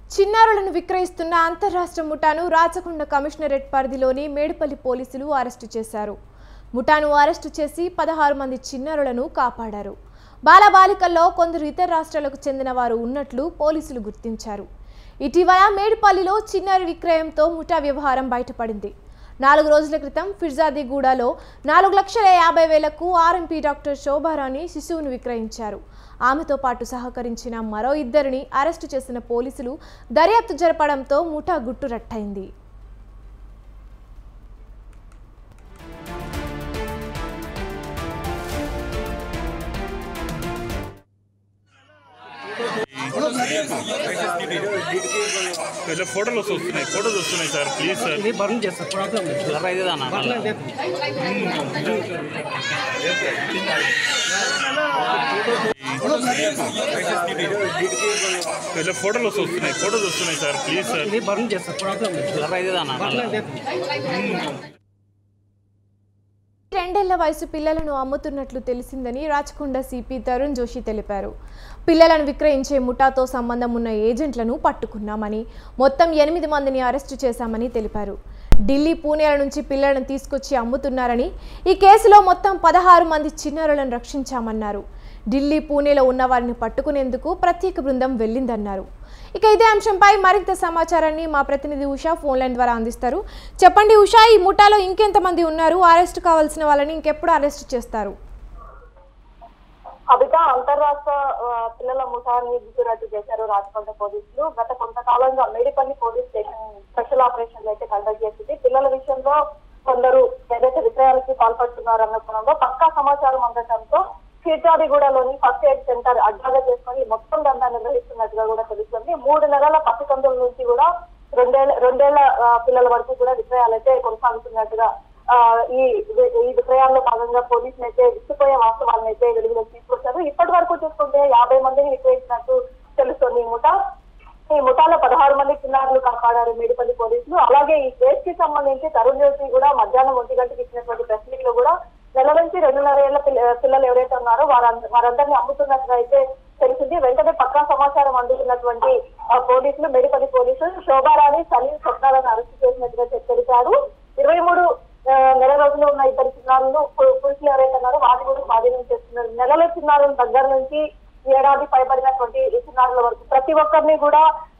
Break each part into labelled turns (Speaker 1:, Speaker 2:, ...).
Speaker 1: చిన్నారులను విక్రయిస్తున్న అంతర్రాష్ట్ర ముఠాను రాచకొండ కమిషనరేట్ పరిధిలోని మేడిపల్లి పోలీసులు అరెస్టు చేశారు. ముఠాను అరెస్టు చేసి 16 మంది చిన్నారులను కాపాడారు. బాలబాలికల్లో కొందరు ఇతర రాష్ట్రాలకు చెందిన వారు ఉన్నట్లు పోలీసులు గుర్తించారు. ఇటీవల మేడిపల్లిలో చిన్నారి విక్రయంతో ముఠా వ్యవహారం బయటపడింది. 4 రోజుల క్రితం ఫిర్జాదిగూడలో 4,50,000కు ఆర్ఎంపీ డాక్టర్ శోభారాణి శిశువును విక్రయించారు. ఆమెతో పాటు సహకరించిన మరో ఇద్దరిని అరెస్టు చేసిన పోలీసులు దర్యాప్తు జరపడంతో ముఠా గుట్టురట్టయింది.
Speaker 2: फोटोలు వస్తున్నాయి సార్ ప్లీజ్ సార్
Speaker 3: ఇది బర్న్ చేస్తారు ప్రాబ్లం లేదు అలా ఇదేనా
Speaker 2: फोटोలు వస్తున్నాయి సార్ ప్లీజ్ సార్
Speaker 3: ఇది బర్న్ చేస్తారు ప్రాబ్లం లేదు అలా ఇదేనా
Speaker 1: 2 ఏళ్ల వయసు పిల్లలను అమ్ముతున్నట్లు తెలిసిందని రాచకొండ సిపి తరుణ్ జోషి తెలిపారు. పిల్లలను విక్రయించే ముఠాతో సంబంధం ఉన్న ఏజెంట్లను పట్టుకున్నామని, మొత్తం 8 మందిని అరెస్టు చేశామని తెలిపారు. ఢిల్లీ, పూణేల నుంచి పిల్లలను తీసుకొచ్చి అమ్ముతున్నారని, ఈ కేసులో మొత్తం 16 మంది చిన్నారులను రక్షించామన్నారు. ఢిల్లీ, పూణేలో ఉన్న వారిని పట్టుకునేందుకు ప్రత్యేక బృందం వెళ్లిందన్నారు. ఇక ఇదే అంశంపై మరింత సమాచారాన్ని మా ప్రతినిధి ఉషా ఫోన్ లైన్ ద్వారా అందిస్తారు. చెప్పండి ఉషా, ఈ ముఠాలో ఇంకెంతమంది ఉన్నారు? అరెస్ట్ కావాల్సిన వాళ్ళని ఇంకెప్పుడు అరెస్ట్ చేస్తారు?
Speaker 4: అదిగా అంతర్రాష్ట్ర పిల్లల ముఠాన్ని గుర్తురట్టు చేశారు రాచకొండ పోలీసులు. గత కొంతకాలంగా మేడిపల్లి పోలీస్ స్టేషన్ స్పెషల్ ఆపరేషన్లు అయితే కండక్ట్ చేసింది. పిల్లల విషయంలో కొందరు ఏదైతే విక్రయాలకి పాల్పడుతున్నారన్న కోణంలో పక్కా సమాచారం అందడంతో ఫిర్జాదిగూడలోని ఫస్ట్ ఎయిడ్ సెంటర్ అడ్డాగా చేసుకుని మొత్తం దందా నిర్వహిస్తున్నట్టుగా కూడా తెలుస్తుంది. 3 నెలల పసికందుల నుంచి కూడా రెండేళ్ల పిల్లల వరకు కూడా విక్రయాలు అయితే కొనసాగుతున్నట్టుగా ఈ విక్రయాల్లో భాగంగా పోలీసులు అయితే విసిపోయే వాస్తవాలను అయితే వెలుగులోకి తీసుకొచ్చారు. ఇప్పటి వరకు చూసుకుంటే 50 మందిని విక్రయించినట్టు తెలుస్తుంది. ఈ ముఠాలో 16 మంది చిన్నారులు కాపాడారు మేడిపల్లి పోలీసులు. అలాగే ఈ కేసు కి సంబంధించి తరుణ్ జోషి కూడా మధ్యాహ్నం 1 గంటకి ఇచ్చినటువంటి ప్రెస్ మీట్ లో కూడా నెల నుంచి 2.5 ఏళ్ల పిల్లలు ఎవరైతే ఉన్నారో వారందరినీ అమ్ముతున్నట్టుగా అయితే తెలిసింది. వెంటనే పక్కా సమాచారం అందుతున్నటువంటి పోలీసులు, మేడిపల్లి పోలీసులు శోభారాణి, సలీం, స్వప్నాలను అరెస్ట్ చేసినట్టుగా తెలిపారు. 23 నెల రోజులు ఉన్న ఇద్దరు చిన్నారులను పురుషులు ఎవరైతే ఉన్నారో వారిని కూడా స్వాధీనం చేస్తున్నారు. నెలల చిన్నారుల దగ్గర నుంచి ఏడాది పైబడినటువంటి చిన్నారుల వరకు ప్రతి ఒక్కరిని కూడా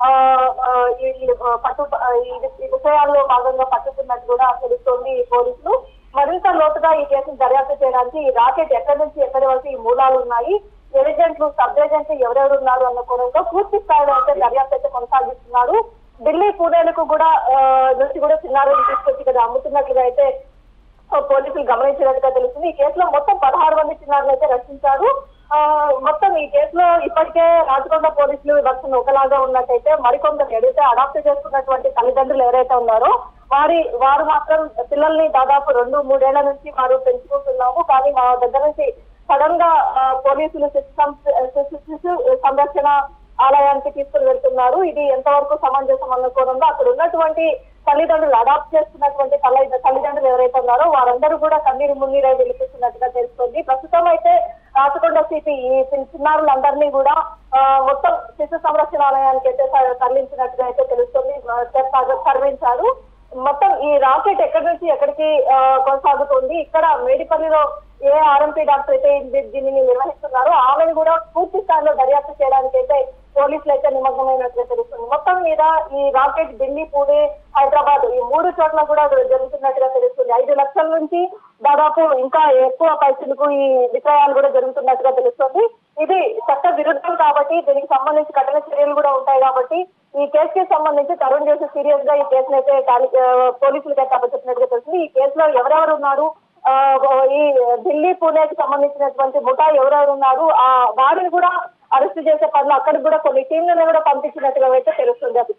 Speaker 4: ఈ విషయాల్లో భాగంగా పట్టుకున్నట్టు కూడా తెలుస్తోంది పోలీసులు. మరింత లోతుగా ఈ కేసును దర్యాప్తు చేయడానికి ఈ రాకెట్ ఎక్కడి నుంచి ఎక్కడి వరకు ఈ మూలాలు ఉన్నాయి, ఏజెంట్లు, సబ్ ఏజెంట్లు ఎవరెవరు ఉన్నారు అన్న కోణంలో పూర్తి స్థాయిలో అయితే దర్యాప్తు అయితే కొనసాగిస్తున్నారు. ఢిల్లీ, పూణేలకు కూడా నుంచి కూడా చిన్నారులు తీసుకొచ్చి ఇక్కడ అమ్ముతున్నట్లుగా అయితే పోలీసులు గమనించినట్టుగా తెలుస్తుంది. ఈ కేసులో మొత్తం 16 మంది చిన్నారులు అయితే రక్షించారు. మొత్తం ఈ కేసులో ఇప్పటికే రాచకొండ పోలీసులు వర్షన్ ఒకలాగా ఉన్నట్టయితే మరికొందరు ఏదైతే అడాప్ట్ చేసుకున్నటువంటి తల్లిదండ్రులు ఎవరైతే ఉన్నారో వారు మాత్రం పిల్లల్ని దాదాపు 2-3 ఏళ్ల నుంచి వారు పెంచుకుంటున్నాము, కానీ మా దగ్గర నుంచి సడన్ గా పోలీసులు శిశు సంరక్షణ ఆలయానికి తీసుకుని వెళ్తున్నారు. ఇది ఎంతవరకు సమంజసం అన్న కోణంలో అక్కడ ఉన్నటువంటి తల్లిదండ్రులు అడాప్ట్ చేస్తున్నటువంటి తల్లిదండ్రులు ఎవరైతే ఉన్నారో వారందరూ కూడా కన్నీరు మున్నీరై వెలిపిస్తున్నట్టుగా తెలుస్తుంది. ప్రస్తుతం అయితే రాచకొండ సిపి ఈ చిన్నారులందరినీ కూడా మొత్తం శిశు సంరక్షణాలయానికి అయితే తరలించినట్టుగా అయితే తెలుస్తుంది, తరలించారు. మొత్తం ఈ రాకెట్ ఎక్కడి నుంచి ఎక్కడికి కొనసాగుతుంది, ఇక్కడ మేడిపల్లిలో ఏ ఆర్ఎంపీ డాక్టర్ అయితే దీనిని నిర్వహిస్తున్నారో ఆమెను కూడా పూర్తి స్థాయిలో దర్యాప్తు చేయడానికి అయితే పోలీసులు అయితే నిమగ్నమైనట్టుగా తెలుస్తుంది. మొత్తం మీద ఈ రాకెట్ ఢిల్లీ, పూణే, హైదరాబాద్ ఈ 3 చోట్ల కూడా జరుగుతున్నట్టుగా తెలుస్తుంది. 5 లక్షల నుంచి దాదాపు ఇంకా ఎక్కువ పైసలకు ఈ విక్రయాలు కూడా జరుగుతున్నట్టుగా తెలుస్తుంది. ఇది చట్ట విరుద్ధం కాబట్టి దీనికి సంబంధించి కఠిన చర్యలు కూడా ఉంటాయి కాబట్టి ఈ కేసుకి సంబంధించి తరుణ్ జోషి సీరియస్ గా ఈ కేసును అయితే పోలీసులకి అయితే అప్పచెప్పినట్టుగా తెలుస్తుంది. ఈ కేసులో ఎవరెవరు ఉన్నారు, ఈ ఢిల్లీ, పూణేకి సంబంధించినటువంటి ముఠా ఎవరెవరు ఉన్నారు వారిని కూడా అరెస్ట్ చేసే పనులు అక్కడికి కూడా కొన్ని టీంలను కూడా పంపించినట్టుగా అయితే తెలుస్తుంది. Abhita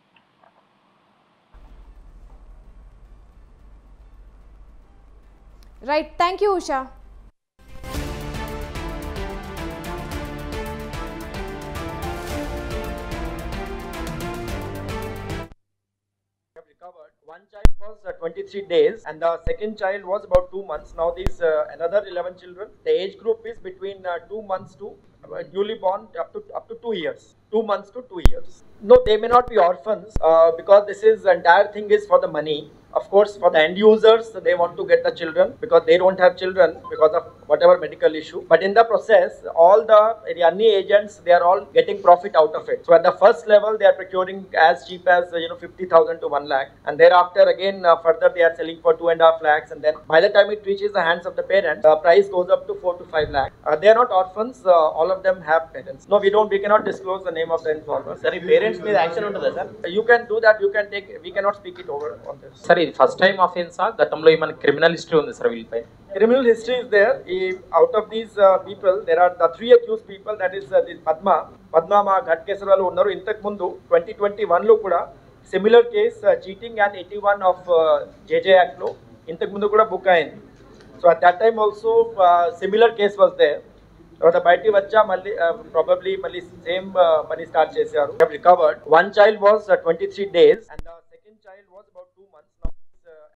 Speaker 1: right, thank you Usha.
Speaker 5: Recovered. One child was 23 days and the second child was about 2 months. Now these another 11 children. The age group is between 2 months to newly born up to 2 years, 2 months to 2 years. No, they may not be orphans because this is entire thing is for the money. Of course, for the end users, they want to get the children because they don't have children because of whatever medical issue. But in the process, all the Anni agents, they are all getting profit out of it. So at the first level, they are procuring as cheap as 50,000 to 1 lakh, and thereafter again further they are selling for 2.5 lakhs, and then by the time it reaches the hands of the parents, the price goes up to 4 to 5 lakh. They are not orphans. All of them have parents. No, we cannot disclose the name of the informer.
Speaker 3: Sir ఈ parents మీద action ఉంటుందా sir?
Speaker 5: You can do that. You can take. We cannot speak it over on this.
Speaker 3: Sir ఇది first time అఫెన్సా? గతంలో ఏమైనా criminal history ఉంది sir వీళ్ళపై?
Speaker 5: Criminal history is there. Out of these people, there are the 3 accused people. That is this Padma మా ఘట్ కేసుల వాళ్ళు ఉన్నారు. ఇంతకు ముందు 2021 లో కూడా similar case cheating and 81 of JJ act లో ఇంతకు ముందు కూడా బుక్ అయింది. So at that time also similar case was there. తర్వాత బయటికి వచ్చా మళ్ళీ ప్రాబబ్లీ మళ్ళీ సేమ్ పని స్టార్ట్ చేశారు. Recovered 1 child was 23 days and the second child was about 2 months. Now